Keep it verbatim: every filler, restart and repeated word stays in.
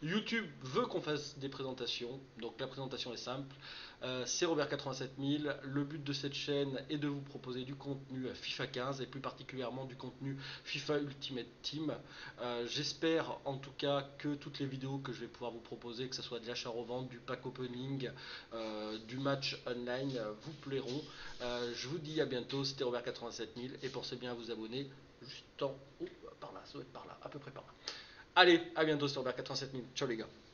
YouTube veut qu'on fasse des présentations, donc la présentation est simple. Euh, c'est Robert quatre-vingt-sept mille. Le but de cette chaîne est de vous proposer du contenu FIFA quinze et plus particulièrement du contenu FIFA Ultimate Team. Euh, J'espère en tout cas que toutes les vidéos que je vais pouvoir vous proposer, que ce soit de l'achat-revente, du pack opening, euh, du match online, euh, vous plairont. Euh, je vous dis à bientôt, c'était Robert quatre-vingt-sept mille et pensez bien à vous abonner juste en haut, par là, ça doit être par là, à peu près par là. Allez, à bientôt, c'était Robert quatre-vingt-sept mille. Ciao les gars.